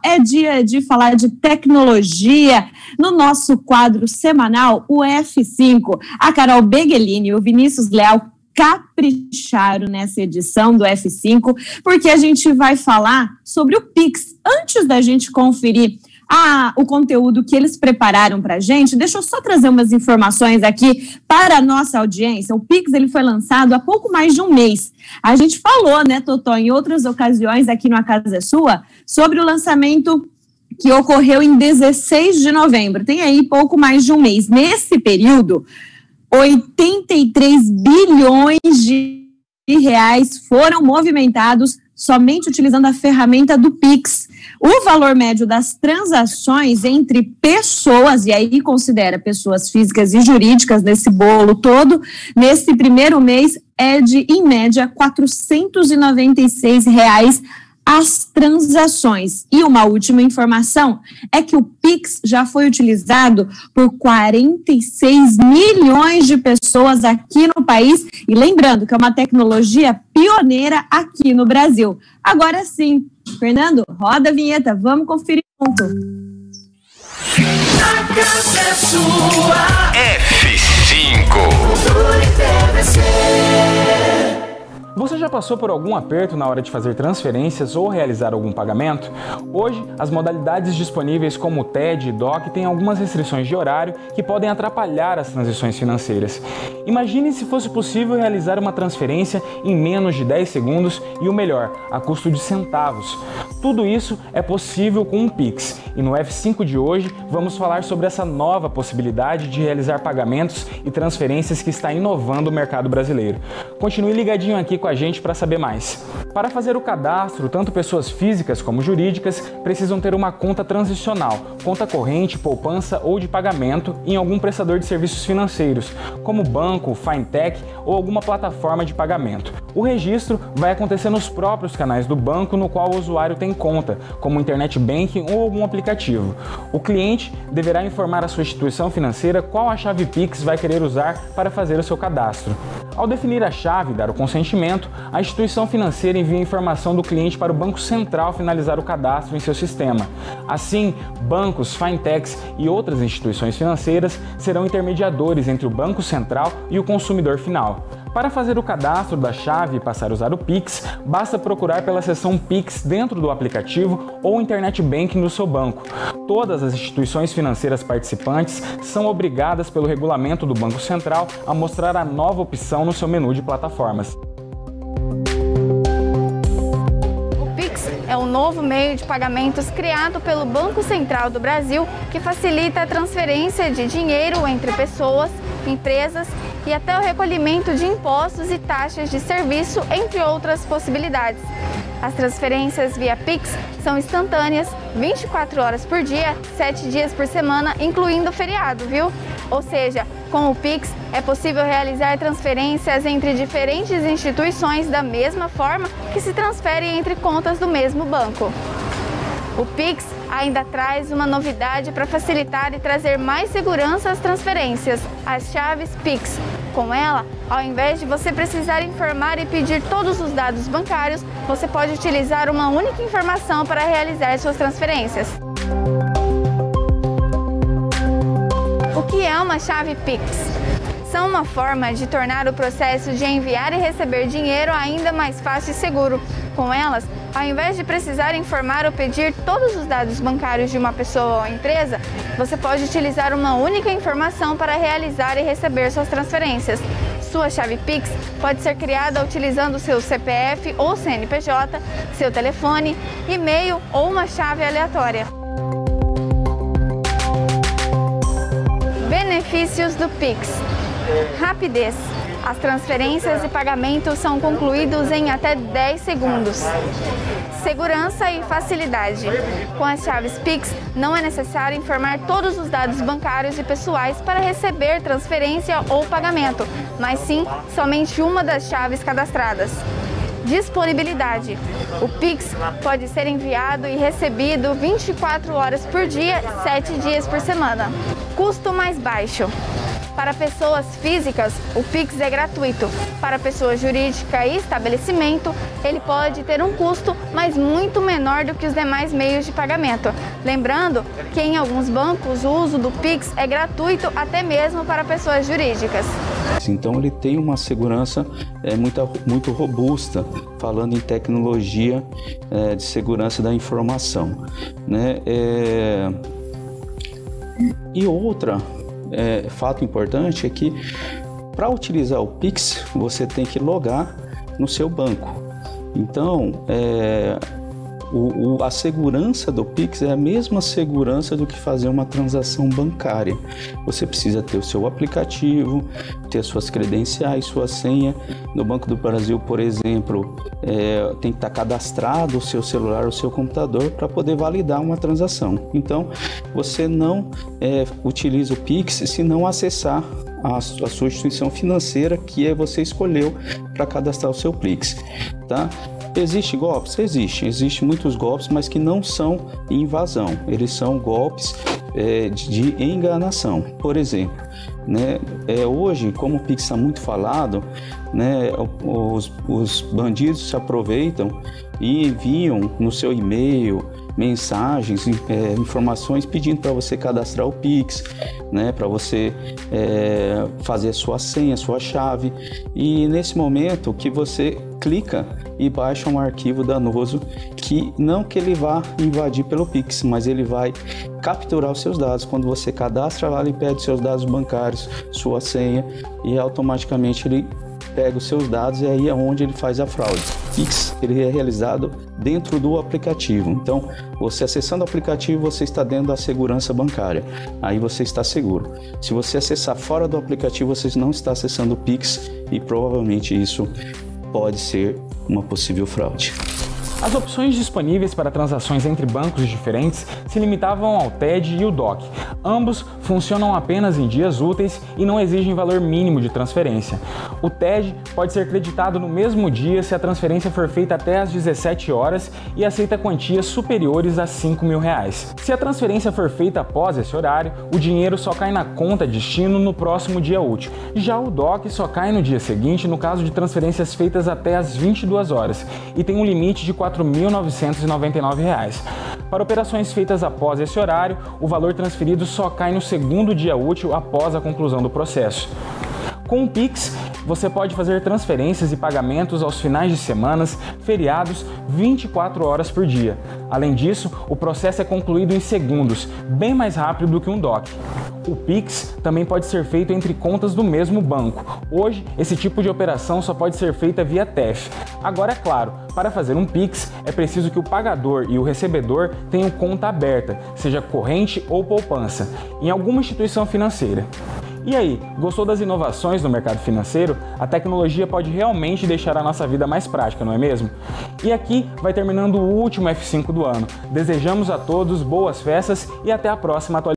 é dia de falar de tecnologia no nosso quadro semanal, o F5. A Carol Beguelini e o Vinícius Leal capricharam nessa edição do F5, porque a gente vai falar sobre o Pix. Antes da gente conferir o conteúdo que eles prepararam para a gente, deixa eu só trazer umas informações aqui para a nossa audiência. O Pix ele foi lançado há pouco mais de um mês. A gente falou, né, Totó, em outras ocasiões aqui no A Casa é Sua, sobre o lançamento que ocorreu em 16 de novembro. Tem aí pouco mais de um mês. Nesse período, 83 bilhões de reais foram movimentados somente utilizando a ferramenta do Pix. O valor médio das transações entre pessoas, e aí considera pessoas físicas e jurídicas nesse bolo todo, nesse primeiro mês é de, em média, R$ 496 as transações. E uma última informação é que o Pix já foi utilizado por 46 milhões de pessoas aqui no país, e lembrando que é uma tecnologia pioneira aqui no Brasil. Agora sim, Fernando, roda a vinheta, vamos conferir junto. A casa é sua. F5. Você já passou por algum aperto na hora de fazer transferências ou realizar algum pagamento? Hoje, as modalidades disponíveis como o TED e DOC têm algumas restrições de horário que podem atrapalhar as transações financeiras. Imagine se fosse possível realizar uma transferência em menos de 10 segundos e o melhor, a custo de centavos. Tudo isso é possível com um Pix e no F5 de hoje vamos falar sobre essa nova possibilidade de realizar pagamentos e transferências que está inovando o mercado brasileiro. Continue ligadinho aqui com a gente para saber mais. Para fazer o cadastro, tanto pessoas físicas como jurídicas precisam ter uma conta transicional, conta corrente, poupança ou de pagamento em algum prestador de serviços financeiros, como banco, fintech ou alguma plataforma de pagamento. O registro vai acontecer nos próprios canais do banco no qual o usuário tem conta, como internet banking ou algum aplicativo. O cliente deverá informar a sua instituição financeira qual a chave Pix vai querer usar para fazer o seu cadastro. Ao definir a chave e dar o consentimento, a instituição financeira envia a informação do cliente para o Banco Central finalizar o cadastro em seu sistema. Assim, bancos, fintechs e outras instituições financeiras serão intermediadores entre o Banco Central e o consumidor final. Para fazer o cadastro da chave e passar a usar o Pix, basta procurar pela seção Pix dentro do aplicativo ou Internet Banking do seu banco. Todas as instituições financeiras participantes são obrigadas pelo regulamento do Banco Central a mostrar a nova opção no seu menu de plataformas. O Pix é um novo meio de pagamentos criado pelo Banco Central do Brasil que facilita a transferência de dinheiro entre pessoas, empresas e até o recolhimento de impostos e taxas de serviço, entre outras possibilidades. As transferências via Pix são instantâneas, 24 horas por dia, 7 dias por semana, incluindo o feriado, viu? Ou seja, com o Pix é possível realizar transferências entre diferentes instituições da mesma forma que se transferem entre contas do mesmo banco. O Pix ainda traz uma novidade para facilitar e trazer mais segurança às transferências, as chaves Pix. Com ela, ao invés de você precisar informar e pedir todos os dados bancários, você pode utilizar uma única informação para realizar suas transferências. O que é uma chave Pix? São uma forma de tornar o processo de enviar e receber dinheiro ainda mais fácil e seguro. Com elas, ao invés de precisar informar ou pedir todos os dados bancários de uma pessoa ou empresa, você pode utilizar uma única informação para realizar e receber suas transferências. Sua chave Pix pode ser criada utilizando seu CPF ou CNPJ, seu telefone, e-mail ou uma chave aleatória. Benefícios do Pix: rapidez. As transferências e pagamentos são concluídos em até 10 segundos. Segurança e facilidade. Com as chaves Pix, não é necessário informar todos os dados bancários e pessoais para receber transferência ou pagamento, mas sim somente uma das chaves cadastradas. Disponibilidade. O Pix pode ser enviado e recebido 24 horas por dia, 7 dias por semana. Custo mais baixo. Para pessoas físicas, o Pix é gratuito. Para pessoa jurídica e estabelecimento, ele pode ter um custo, mas muito menor do que os demais meios de pagamento. Lembrando que em alguns bancos o uso do Pix é gratuito até mesmo para pessoas jurídicas. Então ele tem uma segurança muito robusta, falando em tecnologia de segurança da informação, né? E outra fato importante é que para utilizar o Pix você tem que logar no seu banco. Então a segurança do Pix é a mesma segurança do que fazer uma transação bancária. Você precisa ter o seu aplicativo, ter suas credenciais, sua senha. No Banco do Brasil, por exemplo, tem que estar cadastrado o seu celular, o seu computador para poder validar uma transação. Então, você não utiliza o Pix se não acessar a sua instituição financeira que você escolheu para cadastrar o seu Pix, tá? Existe golpes? Existem muitos golpes, mas que não são invasão. Eles são golpes de enganação. Por exemplo, né, hoje, como o Pix está muito falado, né, os bandidos se aproveitam e enviam no seu e-mail mensagens, informações pedindo para você cadastrar o Pix, né, para você fazer a sua senha, sua chave. E nesse momento que você clica e baixa um arquivo danoso que não que ele vá invadir pelo Pix, mas ele vai capturar os seus dados. Quando você cadastra lá, ele pede seus dados bancários, sua senha, e automaticamente ele pega os seus dados e aí é onde ele faz a fraude. Pix, ele é realizado dentro do aplicativo. Então, você acessando o aplicativo, você está dentro da segurança bancária. Aí você está seguro. Se você acessar fora do aplicativo, você não está acessando o Pix e provavelmente isso pode ser uma possível fraude. As opções disponíveis para transações entre bancos diferentes se limitavam ao TED e o DOC. Ambos funcionam apenas em dias úteis e não exigem valor mínimo de transferência. O TED pode ser creditado no mesmo dia se a transferência for feita até às 17 horas e aceita quantias superiores a R$5.000. Se a transferência for feita após esse horário, o dinheiro só cai na conta destino no próximo dia útil. Já o DOC só cai no dia seguinte no caso de transferências feitas até às 22 horas e tem um limite de R$ 4.999. Para operações feitas após esse horário, o valor transferido só cai no segundo dia útil após a conclusão do processo. Com o Pix, você pode fazer transferências e pagamentos aos finais de semanas, feriados, 24 horas por dia. Além disso, o processo é concluído em segundos, bem mais rápido do que um DOC. O Pix também pode ser feito entre contas do mesmo banco. Hoje, esse tipo de operação só pode ser feita via TEF. Agora, é claro, para fazer um Pix, é preciso que o pagador e o recebedor tenham conta aberta, seja corrente ou poupança, em alguma instituição financeira. E aí, gostou das inovações no mercado financeiro? A tecnologia pode realmente deixar a nossa vida mais prática, não é mesmo? E aqui vai terminando o último F5 do ano. Desejamos a todos boas festas e até a próxima atualização.